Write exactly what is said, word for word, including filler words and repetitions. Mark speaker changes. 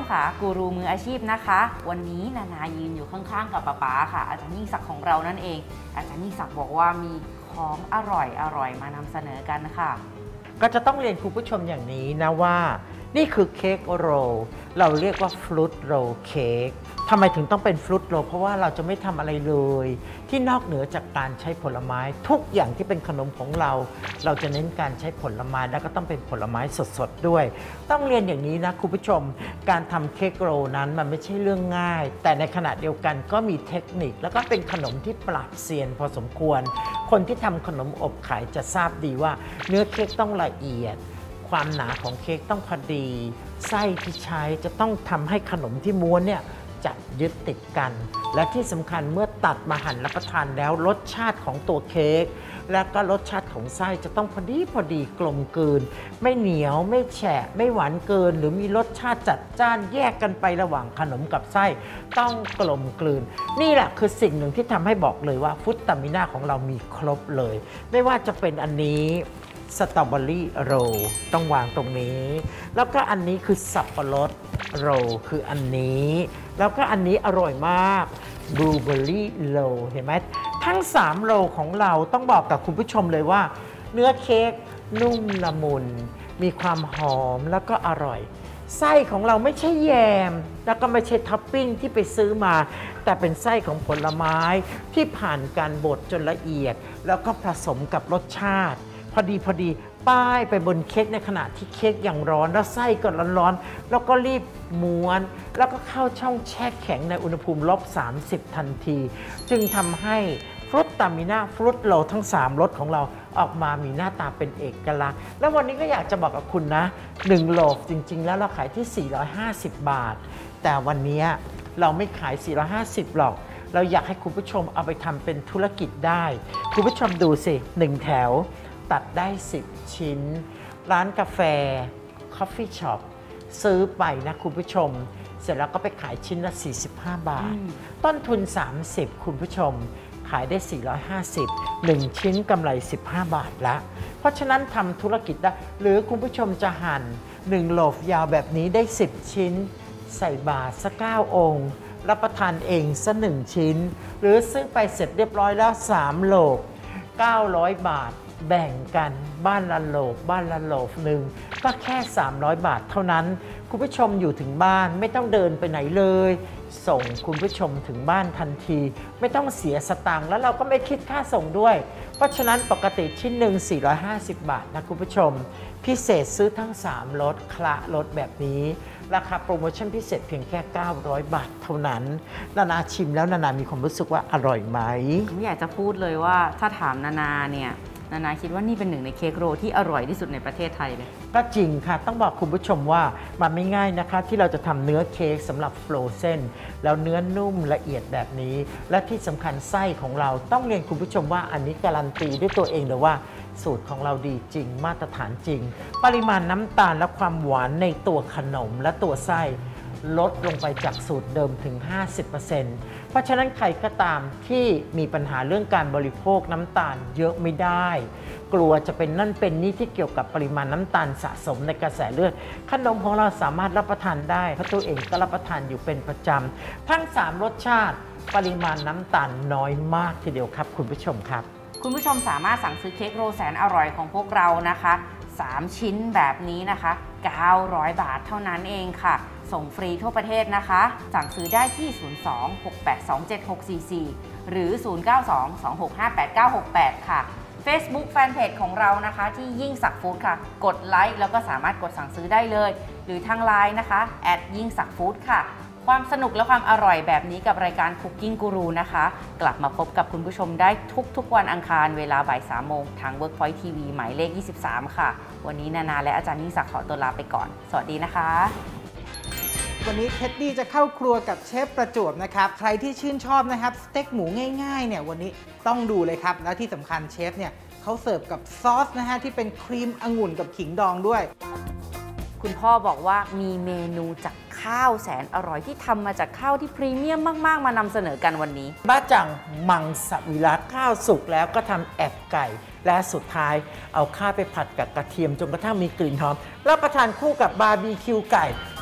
Speaker 1: ค่ะกูรูมืออาชีพนะคะวันนี้นานายืนอยู่ข้างๆกับป๊าป๊าค่ะอาจารย์ยิ่งศักดิ์ของเรานั่นเองอาจารย์ยิ่งศักดิ์บอกว่ามีของอร่อยอร่อยมานำเสนอกันค่ะ
Speaker 2: ก็จะต้องเรียนคุณผู้ชมอย่างนี้นะว่านี่คือเค้กโรลเราเรียกว่าฟรุตโรลเค้กทำไมถึงต้องเป็นฟรุตโรลเพราะว่าเราจะไม่ทำอะไรเลยที่นอกเหนือจากการใช้ผลไม้ทุกอย่างที่เป็นขนมของเราเราจะเน้นการใช้ผลไม้แล้วก็ต้องเป็นผลไม้สดๆด้วยต้องเรียนอย่างนี้นะคุณผู้ชมการทำเค้กโรลนั้นมันไม่ใช่เรื่องง่ายแต่ในขณะเดียวกันก็มีเทคนิคแล้วก็เป็นขนมที่ปราบเซียนพอสมควรคนที่ทำขนมอบขายจะทราบดีว่าเนื้อเค้กต้องละเอียดความหนาของเค้กต้องพอดีไส้ที่ใช้จะต้องทำให้ขนมที่ม้วนเนี่ยจับยึดติดกันและที่สำคัญเมื่อตัดมาหั่นรับประทานแล้วรสชาติของตัวเค้กและก็รสชาติของไส้จะต้องพอดีพอดีกลมกลืนไม่เหนียวไม่แฉะไม่หวานเกินหรือมีรสชาติจัดจ้านแยกกันไประหว่างขนมกับไส้ต้องกลมกลืนนี่แหละคือสิ่งหนึ่งที่ทำให้บอกเลยว่าฟรุตตามิน่าของเรามีครบเลยไม่ว่าจะเป็นอันนี้สตรอเบอรี่โรลต้องวางตรงนี้แล้วก็อันนี้คือสับปะรดโรลคืออันนี้แล้วก็อันนี้อร่อยมากบลูเบอร์รี่โรลเห็นไหมทั้งสามโรลของเราต้องบอกกับคุณผู้ชมเลยว่าเนื้อเค้กนุ่มละมุนมีความหอมแล้วก็อร่อยไส้ของเราไม่ใช่แยมแล้วก็ไม่ใช่ท็อปปิ้งที่ไปซื้อมาแต่เป็นไส้ของผลไม้ที่ผ่านการบดจนละเอียดแล้วก็ผสมกับรสชาติพอดีพอดีป้ายไปบนเค้กในขณะที่เค้กยังร้อนแล้วไส้ก็ร้อนๆแล้วก็รีบม้วนแล้วก็เข้าช่องแช่แข็งในอุณหภูมิลบสามสิบทันทีจึงทำให้ฟรุตตามิน่าฟรุตโรลทั้งสามรสของเราออกมามีหน้าตาเป็นเอกลักษณ์แล้ววันนี้ก็อยากจะบอกกับคุณนะหนึ่งโลจริงๆแล้วเราขายที่สี่ร้อยห้าสิบบาทแต่วันนี้เราไม่ขายสี่ร้อยห้าสิบหรอกเราอยากให้คุณผู้ชมเอาไปทำเป็นธุรกิจได้คุณผู้ชมดูสิหนึ่งแถวตัดได้สิบชิ้นร้านกาแฟคอฟฟี่ช็อปซื้อไปนะคุณผู้ชมเสร็จแล้วก็ไปขายชิ้นละสี่สิบห้าบาทต้นทุนสามสิบคุณผู้ชมขายได้สี่ร้อยห้าสิบ หนึ่งชิ้นกำไรสิบห้าบาทละเพราะฉะนั้นทำธุรกิจได้หรือคุณผู้ชมจะหั่นหนึ่งโลฟยาวแบบนี้ได้สิบชิ้นใส่บาตรสักเก้าองค์รับประทานเองสักหนึ่งชิ้นหรือซื้อไปเสร็จเรียบร้อยแล้วสามโลฟเก้าร้อยบาทแบ่งกันบ้านละโหลบบ้านละโหลบหนึ่งก็แค่สามร้อยบาทเท่านั้นคุณผู้ชมอยู่ถึงบ้านไม่ต้องเดินไปไหนเลยส่งคุณผู้ชมถึงบ้านทันทีไม่ต้องเสียสตังค์แล้วเราก็ไม่คิดค่าส่งด้วยเพราะฉะนั้นปกติชิ้นหนึ่งสี่ร้อยห้าสิบบาทนะคุณผู้ชมพิเศษซื้อทั้งสามรสคละรสแบบนี้ราคาโปรโมชั่นพิเศษเพียงแค่เก้าร้อยบาทเท่านั้นนานาชิมแล้วนานามีความรู้สึกว่าอร่อยไหม
Speaker 1: ไม่อยากจะพูดเลยว่าถ้าถามนานาเนี่ยนานาคิดว่านี่เป็นหนึ่งในเค้กโรลที่อร่อยที่สุดในประเทศไทยเลย
Speaker 2: ก็จริงค่ะต้องบอกคุณผู้ชมว่ามันไม่ง่ายนะคะที่เราจะทำเนื้อเค้กสำหรับโฟรเซนแล้วเนื้อนุ่มละเอียดแบบนี้และที่สำคัญไส้ของเราต้องเรียนคุณผู้ชมว่าอันนี้การันตีด้วยตัวเองเลยว่าสูตรของเราดีจริงมาตรฐานจริงปริมาณน้ำตาลและความหวานในตัวขนมและตัวไส้ลดลงไปจากสูตรเดิมถึง ห้าสิบเปอร์เซ็นต์ เพราะฉะนั้นใครก็ตามที่มีปัญหาเรื่องการบริโภคน้ำตาลเยอะไม่ได้กลัวจะเป็นนั่นเป็นนี่ที่เกี่ยวกับปริมาณน้ำตาลสะสมในกระแสเลือดขนมของเราสามารถรับประทานได้เพราะตัวเองก็รับประทานอยู่เป็นประจำทั้งสามรสชาติปริมาณน้ำตาลน้อยมากทีเดียวครับคุณผู้ชมครับ
Speaker 1: คุณผู้ชมสามารถสั่งซื้อเค้กโรลแสนอร่อยของพวกเรานะคะสามชิ้นแบบนี้นะคะเก้าร้อยบาทเท่านั้นเองค่ะส่งฟรีทั่วประเทศนะคะสั่งซื้อได้ที่ศูนย์ สอง หก แปด สอง เจ็ด หก สี่ สี่หรือศูนย์ เก้า สอง สอง หก ห้า แปด เก้า หก แปดค่ะ Facebook Fanpage ของเรานะคะที่ยิ่งศักดิ์ฟู้ดค่ะกดไลค์แล้วก็สามารถกดสั่งซื้อได้เลยหรือทาง ไลน์ นะคะแอดยิ่งศักดิ์ฟู้ดค่ะความสนุกและความอร่อยแบบนี้กับรายการ Cooking Guru นะคะกลับมาพบกับคุณผู้ชมได้ทุกๆวันอังคารเวลาบ่ายสามโมงทาง Workpoint ที วี หมายเลขยี่สิบสามค่ะวันนี้นานาและอาจารย์ยิ่งศักดิ์ขอตัวลาไปก่อนสวัสดีนะคะ
Speaker 3: วันนี้เท็ดดี้จะเข้าครัวกับเชฟประจวบนะครับใครที่ชื่นชอบนะครับสเต็กหมูง่ายๆเนี่ยวันนี้ต้องดูเลยครับแล้วที่สำคัญเชฟเนี่ยเขาเสิร์ฟกับซอสนะฮะที่เป็นครีมองุ่นกับขิงดองด้วย
Speaker 1: คุณพ่อบอกว่ามีเมนูจากข้าวแสนอร่อยที่ทำมาจากข้าวที่พรีเมียมมากๆมานำเสนอกันวันนี้
Speaker 2: บ้าจังมังสวิรัติข้าวสุกแล้วก็ทำแอบไก่และสุดท้ายเอาข้าวไปผัดกับกระเทียมจนกระทั่งมีกลิ่นหอมรับประทานคู่กับบาร์บีคิวไก่